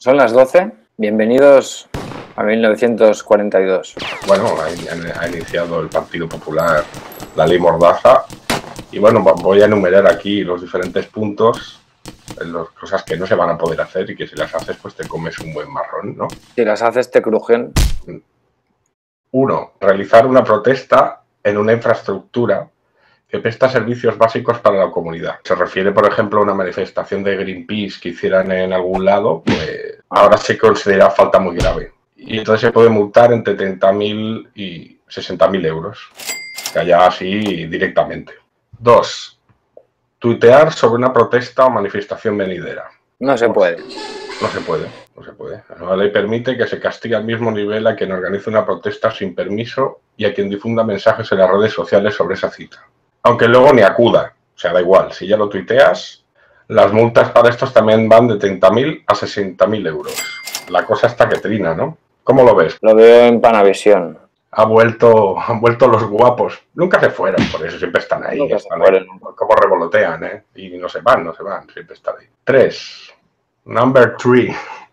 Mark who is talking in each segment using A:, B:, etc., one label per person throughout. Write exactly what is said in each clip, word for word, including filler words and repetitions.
A: Son las doce. Bienvenidos a mil novecientos cuarenta y dos.
B: Bueno, ha, ha iniciado el Partido Popular la ley Mordaza. Y bueno, voy a enumerar aquí los diferentes puntos, las cosas que no se van a poder hacer y que si las haces pues te comes un buen marrón, ¿no?
A: Si las haces te crujen.
B: Uno, realizar una protesta en una infraestructura que presta servicios básicos para la comunidad. Se refiere, por ejemplo, a una manifestación de Greenpeace que hicieran en algún lado, pues ahora se considera falta muy grave. Y entonces se puede multar entre treinta mil y sesenta mil euros, que haya así directamente. Dos, tuitear sobre una protesta o manifestación venidera.
A: No se puede.
B: No se puede, no se puede. La nueva ley permite que se castigue al mismo nivel a quien organice una protesta sin permiso y a quien difunda mensajes en las redes sociales sobre esa cita. Aunque luego ni acuda, o sea, da igual, si ya lo tuiteas, las multas para estos también van de treinta mil a sesenta mil euros. La cosa está que trina, ¿no? ¿Cómo lo ves?
A: Lo veo en Panavisión.
B: Ha vuelto, han vuelto los guapos. Nunca se fueran, por eso siempre están ahí.
A: Nunca
B: están
A: se fueron.
B: ahí. Como revolotean, ¿eh? Y no se van, no se van, siempre están ahí. Tres. Number three.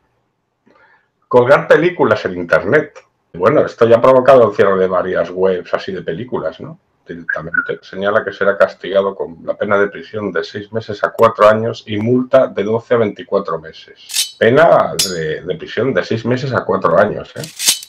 B: Colgar películas en internet. Bueno, esto ya ha provocado el cierre de varias webs así de películas, ¿no? Directamente. Señala que será castigado con la pena de prisión de seis meses a cuatro años y multa de doce a veinticuatro meses. Pena de, de prisión de seis meses a cuatro años, ¿eh?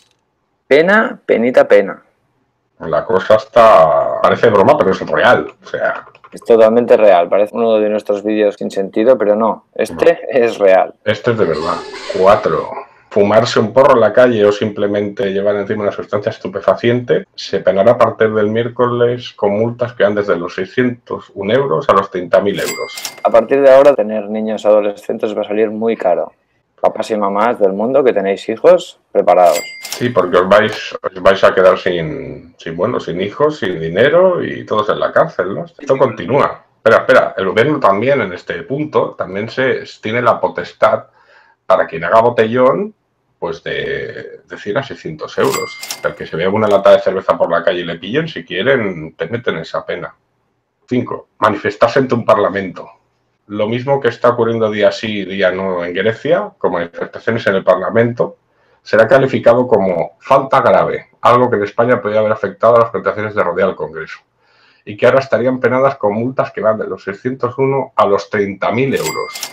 A: Pena, penita, pena.
B: La cosa está... parece broma, pero es real. O sea...
A: Es totalmente real. Parece uno de nuestros vídeos sin sentido, pero no. Este no. Es real.
B: Este es de verdad. Cuatro. Fumarse un porro en la calle o simplemente llevar encima una sustancia estupefaciente se penará a partir del miércoles con multas que van desde los seiscientos un euros a los treinta mil euros.
A: A partir de ahora, tener niños adolescentes va a salir muy caro. Papás y mamás del mundo que tenéis hijos, preparados.
B: Sí, porque os vais, os vais a quedar sin, sin, bueno, sin hijos, sin dinero y todos en la cárcel, ¿no? Esto continúa. Espera, espera, el gobierno también en este punto también se tiene la potestad para quien haga botellón pues de, de cien a seiscientos euros. El que se vea una lata de cerveza por la calle y le pillen, si quieren, te meten esa pena. Cinco. Manifestarse ante un parlamento. Lo mismo que está ocurriendo día sí y día no en Grecia, con manifestaciones en el parlamento, será calificado como falta grave, algo que en España podría haber afectado a las plantaciones de rodea al Congreso, y que ahora estarían penadas con multas que van de los seiscientos uno a los treinta mil euros.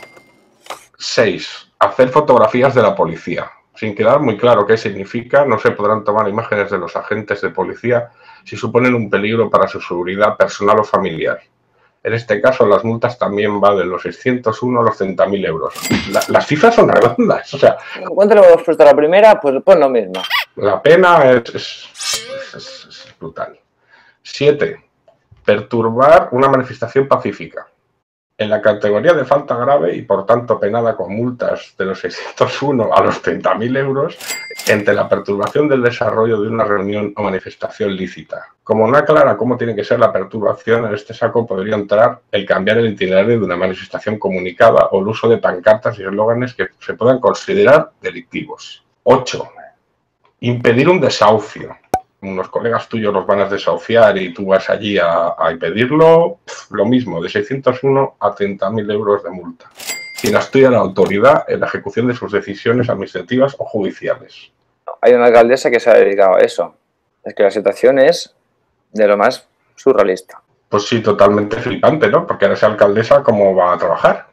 B: Seis. Hacer fotografías de la policía. Sin quedar muy claro qué significa, no se podrán tomar imágenes de los agentes de policía si suponen un peligro para su seguridad personal o familiar. En este caso, las multas también van de los seiscientos uno a los treinta mil euros. La, las cifras son redondas, o sea...
A: ¿Cuánto le hemos puesto a la primera? Pues, pues lo mismo.
B: La pena es, es, es, es brutal. Siete. Perturbar una manifestación pacífica. En la categoría de falta grave y por tanto penada con multas de los seiscientos uno a los treinta mil euros entre la perturbación del desarrollo de una reunión o manifestación lícita. Como no aclara cómo tiene que ser la perturbación, en este saco podría entrar el cambiar el itinerario de una manifestación comunicada o el uso de pancartas y eslóganes que se puedan considerar delictivos. Ocho. Impedir un desahucio. Unos colegas tuyos los van a desahuciar y tú vas allí a, a impedirlo, lo mismo, de seiscientos uno a treinta mil euros de multa. Quien estudia la autoridad en la ejecución de sus decisiones administrativas o judiciales.
A: Hay una alcaldesa que se ha dedicado a eso. Es que la situación es de lo más surrealista.
B: Pues sí, totalmente flipante, ¿no? Porque ahora esa alcaldesa, ¿cómo va a trabajar?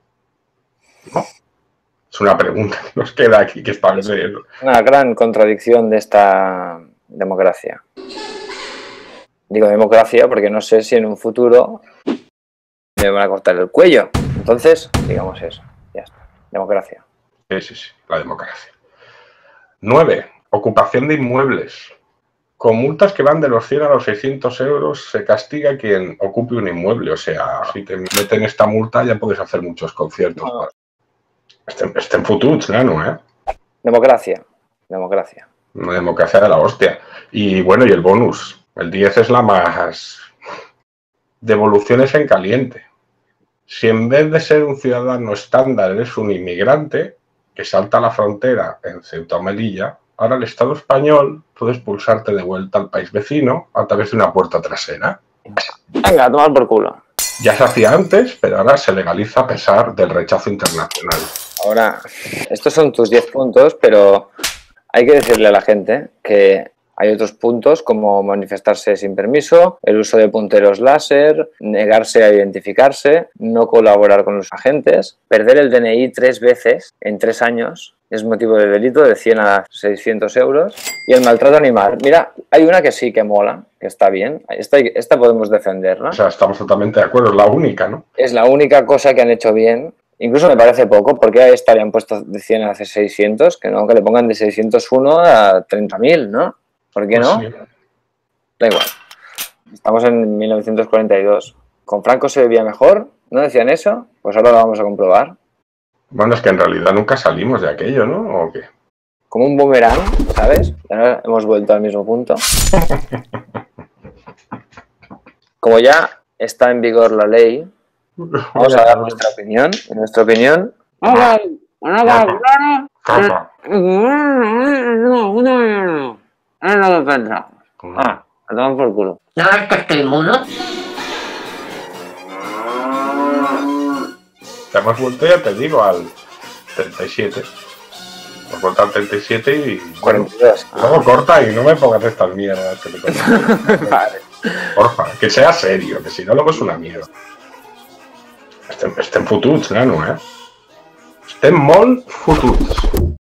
B: ¿No? Es una pregunta que nos queda aquí que establecer.
A: Una gran contradicción de esta democracia. Digo democracia porque no sé si en un futuro me van a cortar el cuello. Entonces, digamos eso. Ya está. Democracia.
B: Sí, sí, sí. La democracia. Nueve. Ocupación de inmuebles. Con multas que van de los cien a los seiscientos euros se castiga quien ocupe un inmueble. O sea, si te meten esta multa ya puedes hacer muchos conciertos. No. Este, este en futuro, claro, ¿eh?
A: Democracia. Democracia.
B: Una democracia de la hostia. Y bueno, y el bonus. El diez es la más... Devoluciones en caliente. Si en vez de ser un ciudadano estándar eres un inmigrante que salta a la frontera en Ceuta o Melilla, ahora el Estado español puede expulsarte de vuelta al país vecino a través de una puerta trasera.
A: Venga, a tomar por culo.
B: Ya se hacía antes, pero ahora se legaliza a pesar del rechazo internacional.
A: Ahora, estos son tus diez puntos, pero hay que decirle a la gente que hay otros puntos como manifestarse sin permiso, el uso de punteros láser, negarse a identificarse, no colaborar con los agentes, perder el D N I tres veces en tres años es motivo de delito de cien a seiscientos euros y el maltrato animal. Mira, hay una que sí que mola, que está bien, esta, esta podemos defenderla.
B: O sea, estamos totalmente de acuerdo, es la única, ¿no?
A: Es la única cosa que han hecho bien. Incluso me parece poco, porque a esta le han puesto de cien a seiscientos, que no, que le pongan de seiscientos uno a treinta mil, ¿no? ¿Por qué no?
B: Pues sí.
A: Da igual. Estamos en mil novecientos cuarenta y dos. ¿Con Franco se vivía mejor? ¿No decían eso? Pues ahora lo vamos a comprobar.
B: Bueno, es que en realidad nunca salimos de aquello, ¿no? ¿O qué?
A: Como un boomerang, ¿sabes? Ahora hemos vuelto al mismo punto. Como ya está en vigor la ley, vamos a dar nuestra opinión. En nuestra opinión... Es lo que pensamos. Ah, me toman por culo.
C: ¿No ves que estoy mudo?
B: Te hemos vuelto, ya te digo, al treinta y siete. Hemos vuelto al treinta y siete y...
A: cuarenta y dos.
B: Luego corta y no me pongas estas mierdas que te conozco.
A: Vale.
B: Porfa, que sea serio, que si no luego es una mierda. Estem, estem fotuts, nano, eh? Estem molt fotuts.